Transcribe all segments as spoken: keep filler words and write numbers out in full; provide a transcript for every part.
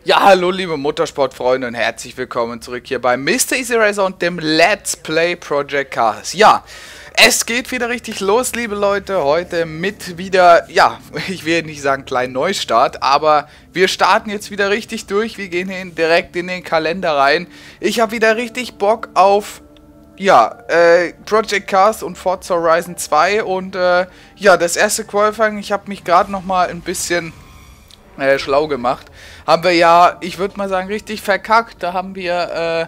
Ja, hallo liebe Motorsportfreunde und herzlich willkommen zurück hier bei Mister Easy Racer und dem Let's Play Project Cars. Ja, es geht wieder richtig los, liebe Leute, heute mit wieder, ja, ich will nicht sagen kleinen Neustart, aber wir starten jetzt wieder richtig durch, wir gehen hin, direkt in den Kalender rein. Ich habe wieder richtig Bock auf, ja, äh, Project Cars und Forza Horizon zwei und, äh, ja, das erste Qualifying, ich habe mich gerade nochmal ein bisschen Äh, schlau gemacht. Haben wir ja, ich würde mal sagen, richtig verkackt. Da haben wir,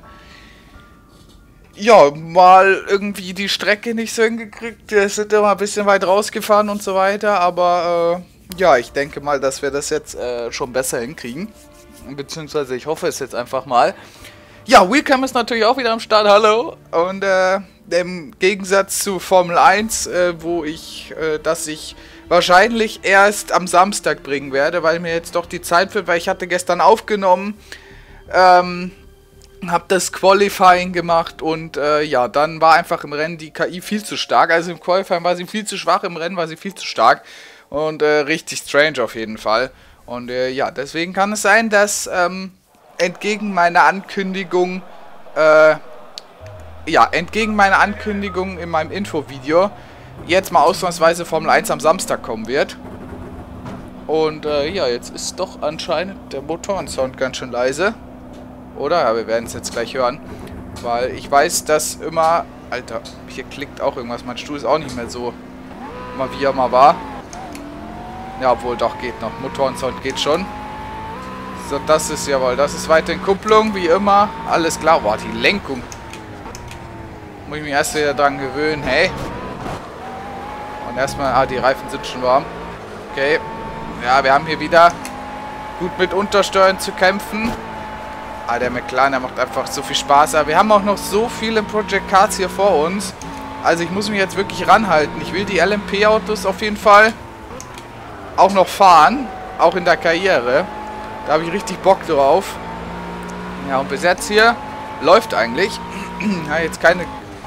äh, ja, mal irgendwie die Strecke nicht so hingekriegt. Wir sind immer ein bisschen weit rausgefahren und so weiter. Aber, äh, ja, ich denke mal, dass wir das jetzt äh, schon besser hinkriegen. Beziehungsweise ich hoffe es jetzt einfach mal. Ja, Wheelcam ist natürlich auch wieder am Start. Hallo. Und, äh, im Gegensatz zu Formel eins, äh, wo ich, äh, dass ich wahrscheinlich erst am Samstag bringen werde, weil mir jetzt doch die Zeit wird, weil ich hatte gestern aufgenommen, ähm, habe das Qualifying gemacht und äh, ja, dann war einfach im Rennen die K I viel zu stark, also im Qualifying war sie viel zu schwach, im Rennen war sie viel zu stark und äh, richtig strange auf jeden Fall und äh, ja, deswegen kann es sein, dass ähm, entgegen meiner Ankündigung, äh, ja, entgegen meiner Ankündigung in meinem Infovideo jetzt mal ausnahmsweise Formel eins am Samstag kommen wird. Und äh, ja, jetzt ist doch anscheinend der Motorensound ganz schön leise. Oder? Ja, wir werden es jetzt gleich hören. Weil ich weiß, dass immer... Alter, hier klickt auch irgendwas. Mein Stuhl ist auch nicht mehr so... Mal wie er mal war. Ja, obwohl, doch, geht noch. Motorensound geht schon. So, das ist jawohl. Das ist weiterhin Kupplung, wie immer. Alles klar. Boah, die Lenkung. Muss ich mich erst wieder dran gewöhnen. Hey. Und erstmal, ah, die Reifen sind schon warm. Okay. Ja, wir haben hier wieder gut mit Untersteuern zu kämpfen. Ah, der McLaren, der macht einfach so viel Spaß. Aber wir haben auch noch so viele Project Cars hier vor uns. Also ich muss mich jetzt wirklich ranhalten. Ich will die L M P-Autos auf jeden Fall auch noch fahren. Auch in der Karriere. Da habe ich richtig Bock drauf. Ja, und bis jetzt hier läuft eigentlich. Ja, jetzt keine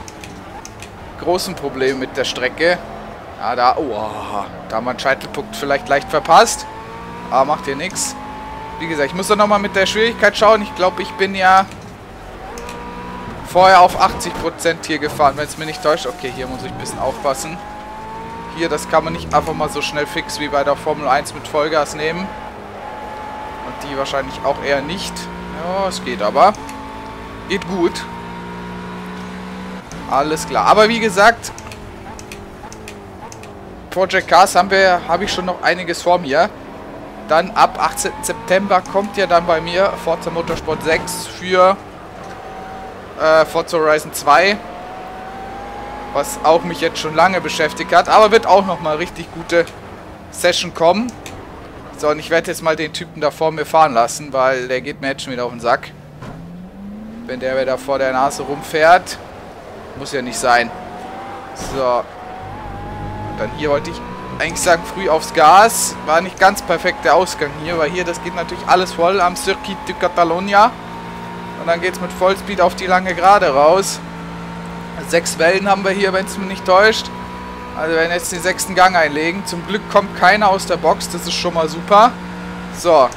großen Probleme mit der Strecke. Ja, da, oh, da haben wir einen Scheitelpunkt vielleicht leicht verpasst. Aber macht hier nichts. Wie gesagt, ich muss doch nochmal mit der Schwierigkeit schauen. Ich glaube, ich bin ja vorher auf achtzig Prozent hier gefahren, wenn es mir nicht täuscht. Okay, hier muss ich ein bisschen aufpassen. Hier, das kann man nicht einfach mal so schnell fix wie bei der Formel eins mit Vollgas nehmen. Und die wahrscheinlich auch eher nicht. Ja, es geht aber. Geht gut. Alles klar. Aber wie gesagt... Project Cars haben wir, habe ich schon noch einiges vor mir. Dann ab achtzehnten September kommt ja dann bei mir Forza Motorsport sechs für äh, Forza Horizon zwei. Was auch mich jetzt schon lange beschäftigt hat. Aber wird auch nochmal richtig gute Session kommen. So, und ich werde jetzt mal den Typen da vor mir fahren lassen, weil der geht mir jetzt schon wieder auf den Sack. Wenn der da vor der Nase rumfährt. Muss ja nicht sein. So. Dann hier wollte ich eigentlich sagen, früh aufs Gas. War nicht ganz perfekt der Ausgang hier, weil hier, das geht natürlich alles voll am Circuit de Catalunya. Und dann geht es mit Vollspeed auf die lange Gerade raus. Sechs Wellen haben wir hier, wenn es mich nicht täuscht. Also wir werden jetzt den sechsten Gang einlegen. Zum Glück kommt keiner aus der Box, das ist schon mal super. So.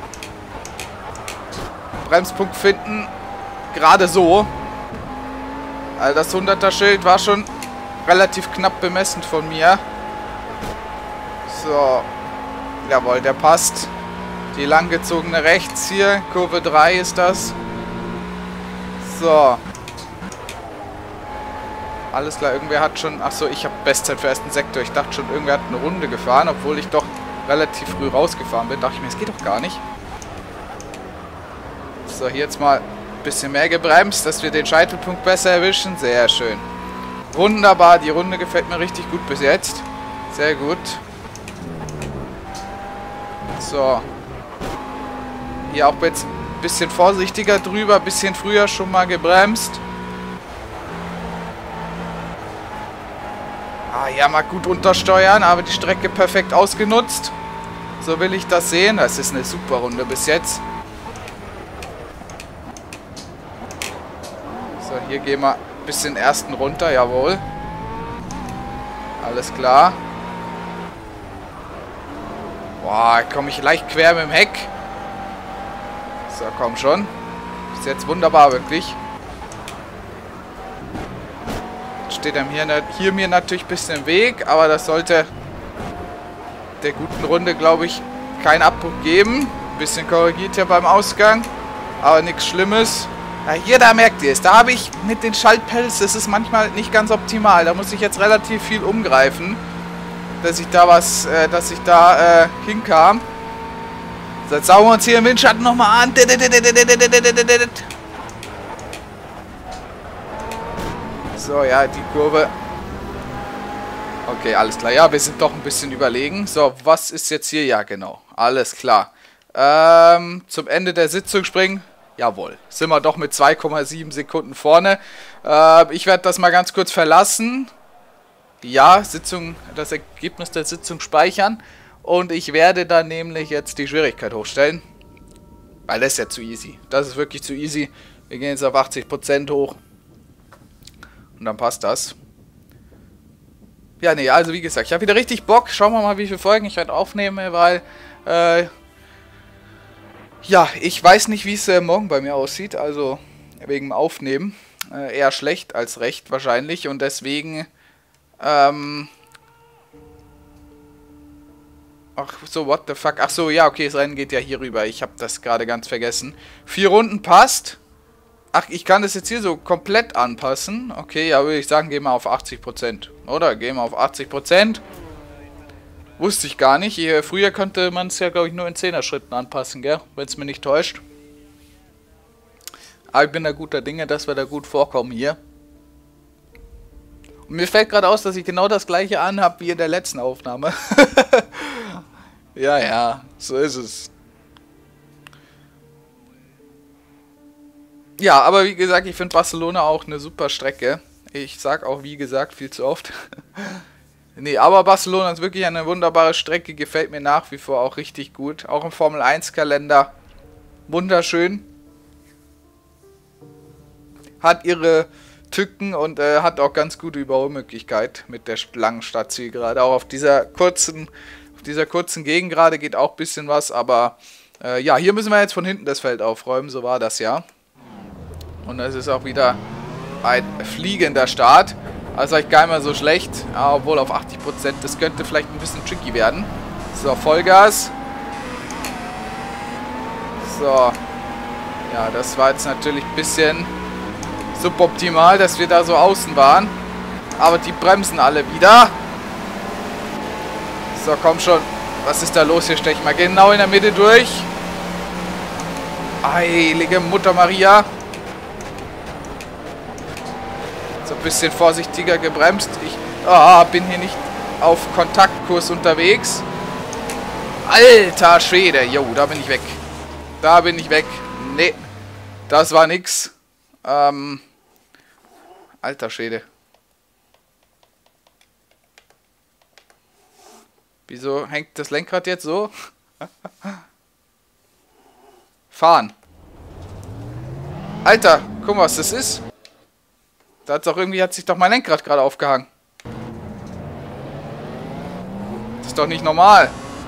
Bremspunkt finden. Gerade so. Also das hunderter Schild war schon... relativ knapp bemessen von mir. So. Jawohl, der passt. Die langgezogene rechts hier. Kurve drei ist das. So. Alles klar, irgendwer hat schon... Achso, ich habe Bestzeit für ersten Sektor. Ich dachte schon, irgendwer hat eine Runde gefahren, obwohl ich doch relativ früh rausgefahren bin. Dachte ich mir, es geht doch gar nicht. So, hier jetzt mal ein bisschen mehr gebremst, dass wir den Scheitelpunkt besser erwischen. Sehr schön. Wunderbar, die Runde gefällt mir richtig gut bis jetzt. Sehr gut. So. Hier auch jetzt ein bisschen vorsichtiger drüber, ein bisschen früher schon mal gebremst. Ah ja, mal gut untersteuern, aber die Strecke perfekt ausgenutzt. So will ich das sehen. Das ist eine super Runde bis jetzt. So, hier gehen wir... bisschen ersten runter, jawohl. Alles klar. Boah, komme ich leicht quer mit dem Heck. So, komm schon. Ist jetzt wunderbar, wirklich. Steht einem hier, hier mir natürlich ein bisschen im Weg, aber das sollte der guten Runde, glaube ich, keinen Abbruch geben. Ein bisschen korrigiert hier beim Ausgang, aber nichts Schlimmes. Ja, hier, da merkt ihr es. Da habe ich mit den Schaltpelz, das ist manchmal nicht ganz optimal. Da muss ich jetzt relativ viel umgreifen, dass ich da was, äh, dass ich da äh, hinkam. So, jetzt saugen wir uns hier im Windschatten nochmal an. So, ja, die Kurve. Okay, alles klar. Ja, wir sind doch ein bisschen überlegen. So, was ist jetzt hier? Ja, genau. Alles klar. Ähm, zum Ende der Sitzung springen. Jawohl. Sind wir doch mit zwei Komma sieben Sekunden vorne. Äh, ich werde das mal ganz kurz verlassen. Ja, Sitzung, das Ergebnis der Sitzung speichern. Und ich werde dann nämlich jetzt die Schwierigkeit hochstellen. Weil das ist ja zu easy. Das ist wirklich zu easy. Wir gehen jetzt auf achtzig Prozent hoch. Und dann passt das. Ja, nee, also wie gesagt, ich habe wieder richtig Bock. Schauen wir mal, wie viele Folgen ich heute aufnehme, weil, äh, ja, ich weiß nicht, wie es äh, morgen bei mir aussieht. Also, wegen dem Aufnehmen. Äh, eher schlecht als recht wahrscheinlich. Und deswegen, ähm... Ach so, what the fuck. Ach so, ja, okay, das Rennen geht ja hier rüber. Ich habe das gerade ganz vergessen. Vier Runden passt. Ach, ich kann das jetzt hier so komplett anpassen. Okay, ja, würde ich sagen, gehen wir auf achtzig Prozent. Oder? Gehen wir auf achtzig Prozent. Wusste ich gar nicht. Hier, früher konnte man es ja, glaube ich, nur in Zehner-Schritten anpassen, gell? Wenn es mir nicht täuscht. Aber ich bin da guter Dinge, dass wir da gut vorkommen hier. Und mir fällt gerade aus, dass ich genau das gleiche anhabe wie in der letzten Aufnahme. Ja, ja, so ist es. Ja, aber wie gesagt, ich finde Barcelona auch eine super Strecke. Ich sag auch, wie gesagt, viel zu oft. Nee, aber Barcelona ist wirklich eine wunderbare Strecke, gefällt mir nach wie vor auch richtig gut. Auch im Formel eins Kalender. Wunderschön. Hat ihre Tücken und äh, hat auch ganz gute Überholmöglichkeit mit der langen Stadtzielgerade. Auch auf dieser kurzen, auf dieser kurzen Gegend gerade geht auch ein bisschen was, aber äh, ja, hier müssen wir jetzt von hinten das Feld aufräumen, so war das ja. Und es ist auch wieder ein fliegender Start. Also eigentlich gar nicht mehr so schlecht, obwohl auf achtzig Prozent, das könnte vielleicht ein bisschen tricky werden. So, Vollgas. So. Ja, das war jetzt natürlich ein bisschen suboptimal, dass wir da so außen waren. Aber die bremsen alle wieder. So, komm schon. Was ist da los? Hier steche ich mal genau in der Mitte durch. Heilige Mutter Maria. So ein bisschen vorsichtiger gebremst. Ich oh, bin hier nicht auf Kontaktkurs unterwegs. Alter Schwede. Jo, da bin ich weg. Da bin ich weg. Nee, das war nix. Ähm, alter Schwede. Wieso hängt das Lenkrad jetzt so? Fahren. Alter, guck mal, was das ist. Da hat's auch irgendwie, hat sich doch mein Lenkrad gerade aufgehangen. Das ist doch nicht normal.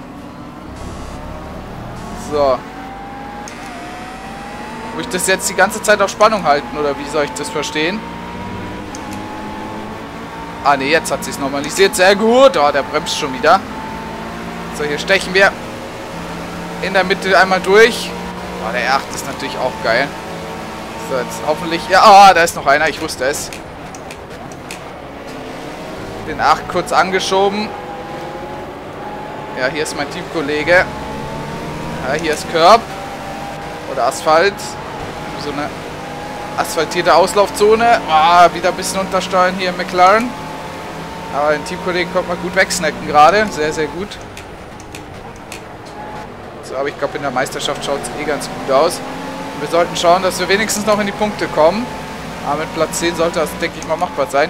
So. Muss ich das jetzt die ganze Zeit auf Spannung halten, oder wie soll ich das verstehen? Ah ne, jetzt hat sich's normalisiert. Sehr gut. Oh, der bremst schon wieder. So, hier stechen wir in der Mitte einmal durch. Oh, der R acht ist natürlich auch geil. So, jetzt hoffentlich... Ja, ah, oh, da ist noch einer. Ich wusste es. Den R acht kurz angeschoben. Ja, hier ist mein Teamkollege. Ja, hier ist Curb. Oder Asphalt. So eine asphaltierte Auslaufzone. Ah, wieder ein bisschen untersteuern hier im McLaren. Aber den Teamkollegen konnte man gut wegsnacken gerade. Sehr, sehr gut. So, aber ich glaube, in der Meisterschaft schaut es eh ganz gut aus. Und wir sollten schauen, dass wir wenigstens noch in die Punkte kommen. Aber mit Platz zehn sollte das, denke ich mal, machbar sein.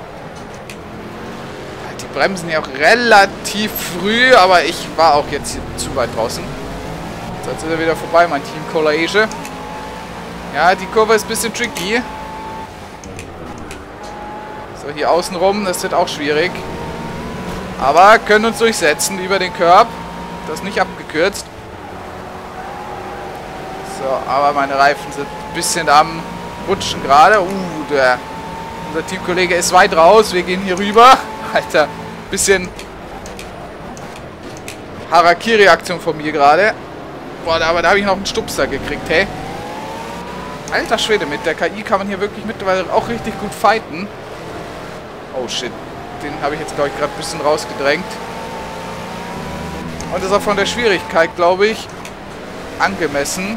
Die bremsen ja auch relativ früh, aber ich war auch jetzt hier zu weit draußen. So, jetzt ist er wieder vorbei, mein Teamkollege. Ja, die Kurve ist ein bisschen tricky. So, hier außen rum, das wird auch schwierig. Aber können uns durchsetzen über den Curb. Das ist nicht abgekürzt. So, aber meine Reifen sind ein bisschen am Rutschen gerade. Uh, der, unser Teamkollege ist weit raus. Wir gehen hier rüber. Alter, bisschen Harakiri-Aktion von mir gerade. Boah, aber da habe ich noch einen Stupser gekriegt, hey. Alter Schwede, mit der K I kann man hier wirklich mittlerweile auch richtig gut fighten. Oh shit, den habe ich jetzt, glaube ich, gerade ein bisschen rausgedrängt. Und ist auch von der Schwierigkeit, glaube ich, angemessen.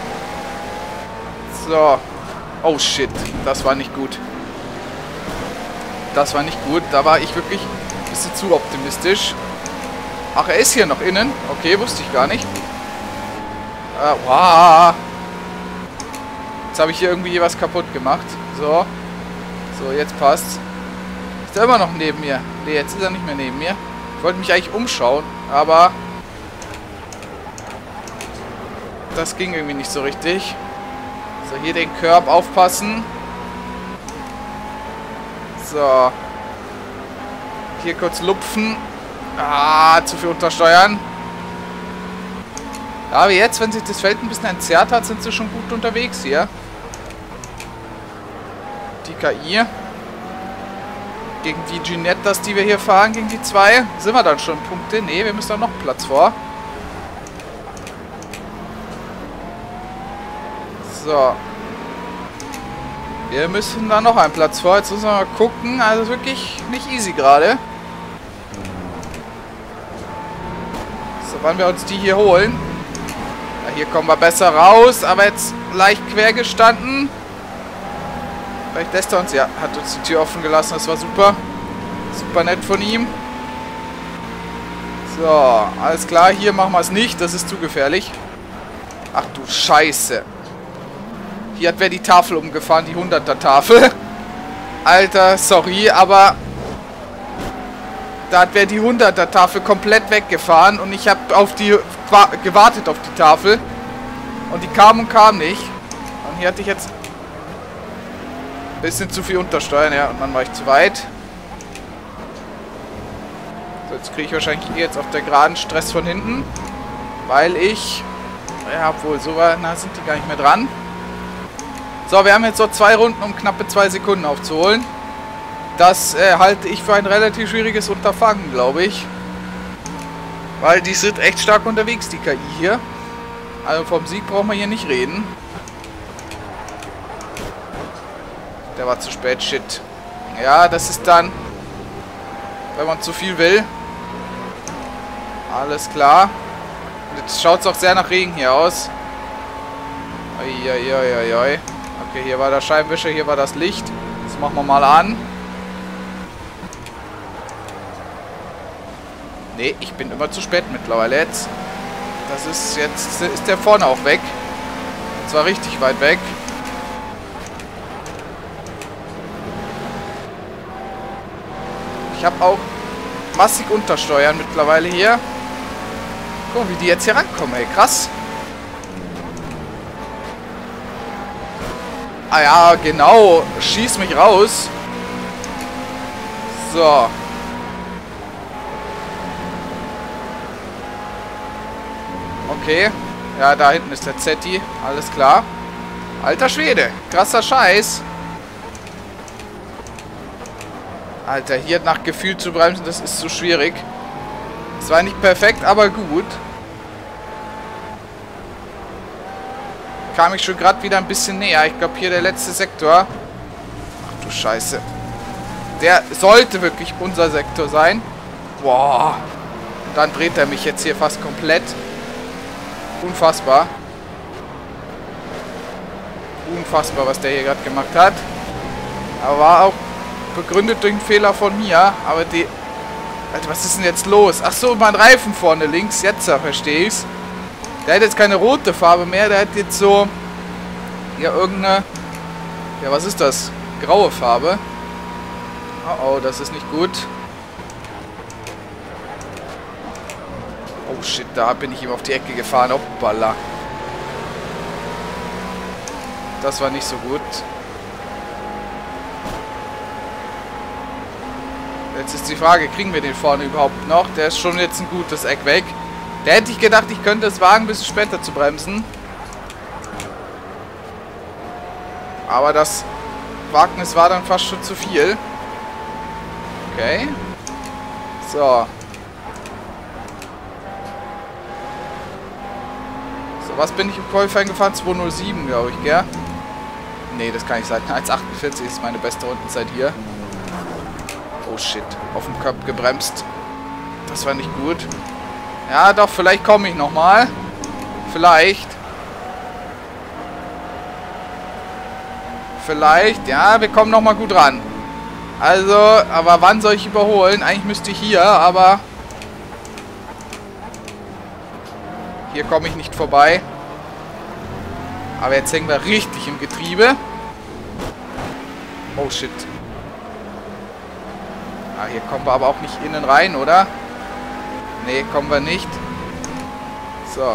So. Oh shit, das war nicht gut. Das war nicht gut, da war ich wirklich ein bisschen zu optimistisch. Ach, er ist hier noch innen. Okay, wusste ich gar nicht. Äh, wow. Jetzt habe ich hier irgendwie was kaputt gemacht. So. So, jetzt passt's. Ist er immer noch neben mir? Ne, jetzt ist er nicht mehr neben mir. Ich wollte mich eigentlich umschauen, aber das ging irgendwie nicht so richtig. So, hier den Curb aufpassen. So. Hier kurz lupfen. Ah, zu viel untersteuern. Ja, aber jetzt, wenn sich das Feld ein bisschen entzerrt hat, sind sie schon gut unterwegs hier. Die K I. Gegen die Ginettas, die wir hier fahren, gegen die zwei. Sind wir dann schon Punkte? Ne, wir müssen da noch Platz vor. So. Wir müssen da noch einen Platz vor. Jetzt müssen wir mal gucken. Also wirklich nicht easy gerade. So, wann wir uns die hier holen. Ja, hier kommen wir besser raus. Aber jetzt leicht quer gestanden. Vielleicht lässt er uns... Ja, hat uns die Tür offen gelassen. Das war super. Super nett von ihm. So, alles klar. Hier machen wir es nicht. Das ist zu gefährlich. Ach du Scheiße. Hier hat wer die Tafel umgefahren. Die hunderter Tafel. Alter, sorry, aber... Da hat wer die hunderter Tafel komplett weggefahren. Und ich habe auf die... gewartet auf die Tafel. Und die kam und kam nicht. Und hier hatte ich jetzt... bisschen zu viel untersteuern, ja, und dann war ich zu weit. So, jetzt kriege ich wahrscheinlich eh jetzt auf der Geraden Stress von hinten. Weil ich... Ja, obwohl, so war, na, sind die gar nicht mehr dran. So, wir haben jetzt so zwei Runden, um knappe zwei Sekunden aufzuholen. Das äh, halte ich für ein relativ schwieriges Unterfangen, glaube ich. Weil die sind echt stark unterwegs, die K I hier. Also vom Sieg brauchen wir hier nicht reden. Der war zu spät, shit. Ja, das ist dann, wenn man zu viel will. Alles klar. Und jetzt schaut es auch sehr nach Regen hier aus. Uiuiuiui. Okay, hier war der Scheibenwischer, hier war das Licht. Das machen wir mal an. Nee, ich bin immer zu spät mittlerweile jetzt. Das ist jetzt, ist der vorne auch weg. Und zwar richtig weit weg. Ich habe auch massig untersteuern mittlerweile hier. Guck mal, wie die jetzt hier rankommen, ey. Krass. Ah ja, genau. Schieß mich raus. So. Okay. Ja, da hinten ist der Zetti. Alles klar. Alter Schwede. Krasser Scheiß. Alter, hier nach Gefühl zu bremsen, das ist so schwierig. Es war nicht perfekt, aber gut. Kam ich schon gerade wieder ein bisschen näher. Ich glaube, hier der letzte Sektor. Ach du Scheiße. Der sollte wirklich unser Sektor sein. Boah. Und dann dreht er mich jetzt hier fast komplett. Unfassbar. Unfassbar, was der hier gerade gemacht hat. Aber war auch begründet durch einen Fehler von mir. Aber die... Alter, was ist denn jetzt los? Ach so, mein Reifen vorne links. Jetzt verstehe ich's. Der hat jetzt keine rote Farbe mehr. Der hat jetzt so... Ja, irgendeine... Ja, was ist das? Graue Farbe. Oh, oh, das ist nicht gut. Oh, shit, da bin ich ihm auf die Ecke gefahren. Hoppala. Das war nicht so gut. Jetzt ist die Frage, kriegen wir den vorne überhaupt noch? Der ist schon jetzt ein gutes Eck weg. Da hätte ich gedacht, ich könnte es wagen, ein bisschen später zu bremsen. Aber das Wagnis war dann fast schon zu viel. Okay. So. So, was bin ich im Qualifying gefahren? zwei null sieben, glaube ich, gell? Nee, das kann nicht sein. eins achtundvierzig ist meine beste Rundenzeit hier. Oh shit. Auf dem Cup gebremst. Das war nicht gut. Ja, doch, vielleicht komme ich nochmal. Vielleicht. Vielleicht. Ja, wir kommen nochmal gut ran. Also, aber wann soll ich überholen? Eigentlich müsste ich hier, aber... Hier komme ich nicht vorbei. Aber jetzt hängen wir richtig im Getriebe. Oh shit. Ah, hier kommen wir aber auch nicht innen rein, oder? Nee, kommen wir nicht. So.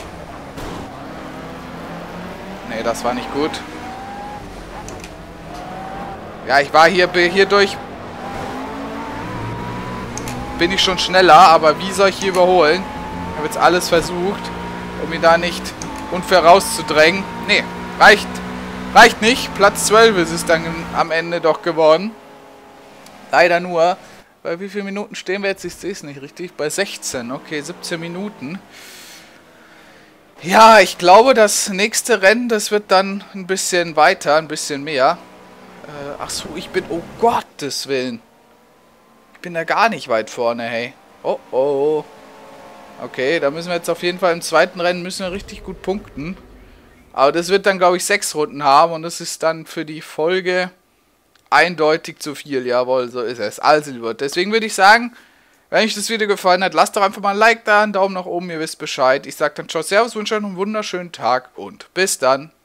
Nee, das war nicht gut. Ja, ich war hier, hier durch. Bin ich schon schneller, aber wie soll ich hier überholen? Ich habe jetzt alles versucht, um ihn da nicht unfair rauszudrängen. Nee, reicht. Reicht nicht. Platz zwölf ist es dann am Ende doch geworden. Leider nur. Bei wie vielen Minuten stehen wir jetzt? Ich sehe es nicht richtig. Bei sechzehn. Okay, siebzehn Minuten. Ja, ich glaube, das nächste Rennen, das wird dann ein bisschen weiter, ein bisschen mehr. Äh, ach so, ich bin... Oh Gottes Willen. Ich bin da gar nicht weit vorne, hey. Oh, oh. Okay, da müssen wir jetzt auf jeden Fall im zweiten Rennen müssen wir richtig gut punkten. Aber das wird dann, glaube ich, sechs Runden haben. Und das ist dann für die Folge... eindeutig zu viel, jawohl, so ist es. Also, lieber, deswegen würde ich sagen, wenn euch das Video gefallen hat, lasst doch einfach mal ein Like da, einen Daumen nach oben, ihr wisst Bescheid. Ich sage dann ciao, servus, wünsche euch einen wunderschönen Tag und bis dann.